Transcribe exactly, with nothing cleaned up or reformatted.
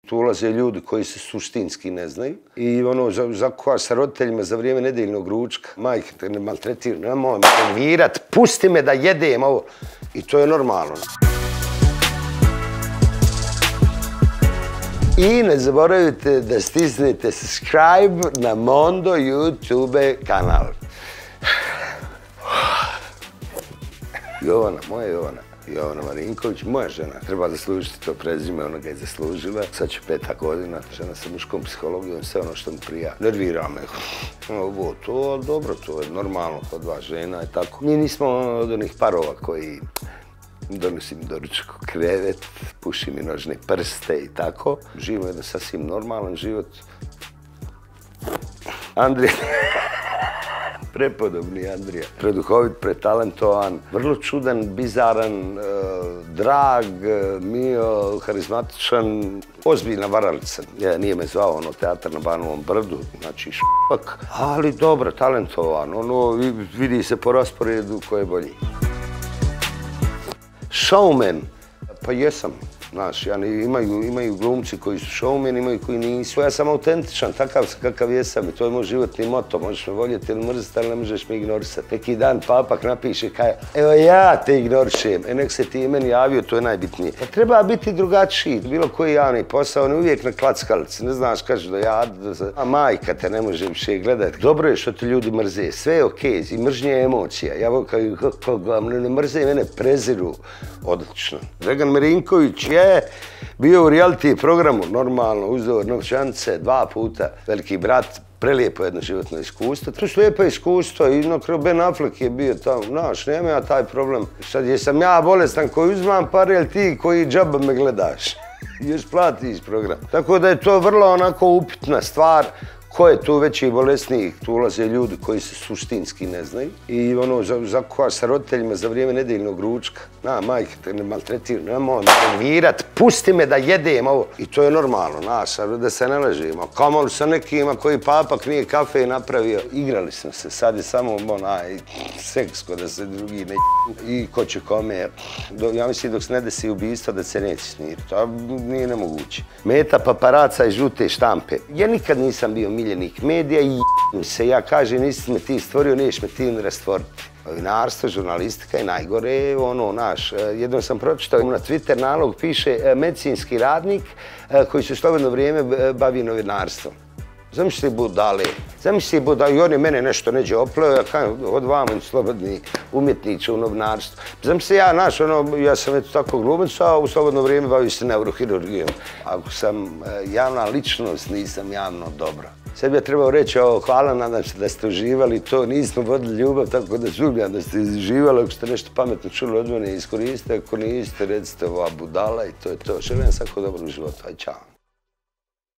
Tu ulaze ljudi koji se suštinski ne znaju i ono, zakuvaš sa roditeljima za vrijeme nedeljnog ručka. Majke, te ne maltretiraju, nemoj me nervirat, pusti me da jedem ovo. I to je normalno. I ne zaboravite da stisnete subscribe na Mondo YouTube kanal. Jovana, moja Jovana. Jovana Marinković, moja žena. Treba zaslužiti to prezime, ona ga je zaslužila. Sad će peta godina, žena sa muškom psihologijom, sve ono što mu prija. Nervira me. Ovo, to, dobro, to je normalno kod dva žena i tako. Mi nismo od onih parova koji donosi mi doručak u krevet, puši mi nožne prste i tako. Živimo jedan sasvim normalan život. Andrija. Prepodobni Andrija. Preduhovit, pretalentovan, vrlo čudan, bizaran, drag, mio, harizmatičan, ozbiljna varalica. Nije me zvao ono teatar na Banovom brdu, znači špak, ali dobro, talentovan, ono vidi se po rasporedu ko je bolji. Showman, pa jesam. Znaš, imaju glumci koji su showmeni, imaju koji nisu. Ja sam autentičan, takav kakav jesam i to je moj životni moto. Možeš me voljeti ili mrziti, ali ne možeš me ignorisati. Neki dan papak napiše kaj, evo ja te ignorišem, e nek se ti meni javio, to je najbitnije. Pa treba biti drugačiji. Bilo koji javni posao, on je uvijek na klackalici. Ne znaš, kažu da ja, a majka te ne može više gledati. Dobro je što te ljudi mrze, sve je okej, i mržnje je emocija. Ja kako ne mrze, mene preziru. Odlično. Dragan Marinković je bio u reality programu, normalno, uzeo novčance dva puta, Veliki brat, prelijepo jedno životno iskustvo. To su lijepo iskustvo i na kraju Ben Affleck je bio tamo, znaš, nema ja taj problem. Sad jesam ja bolestan koji uzmam pare ili ti koji džaba me gledaš. Još platiš program. Tako da je to vrlo onako upitna stvar. Ko je tu veći bolesnik? Tu ulaze ljudi koji se suštinski ne znaju i ono, zakuvaš sa roditeljima za vrijeme nedeljnog ručka. Na, majke, te ne maltretiraju, nemoj me nervirat, pusti me da jedem ovo. I to je normalno, znaš, da se ne ležimo. Kamoli sa nekima koji papak nije kafe napravio. Igrali smo se, sad je samo onaj seks ko da se drugi ne i ko će kome. Ja mislim dok se ne desi ubistva da se neće smiriti, to nije nemoguće. Meta paparaca i žute štampe. Ja nikad nisam bio miljenik medija i j***im se, ja kažem, nisi me ti stvorio, neš me ti rastvoriti. Novinarstvo, žurnalistika je najgore, ono, naš, jednom sam pročitao na Twitter nalog, piše medicinski radnik koji se slobodno vrijeme bavi novinarstvom. Zamislite budale, zamislite budale, i on je mene nešto neđe opleo, ja kažem, od vama slobodni umjetniče u novinarstvu. Zamislite ja, naš, ono, ja sam eto tako glumac, a u slobodno vrijeme bavim se neurohirurgijom. Ako sam javna ličnost, nisam javno dobro. Sad bi ja trebao reći, ovo, hvala, nadam se da ste uživali to, nismo vodili ljubav, tako da sumnjam da ste uživali, ako ste nešto pametno čuli od mene, iskoristite, ako niste, recite ova budala i to je to. Želim svako dobro u životu, aj čao.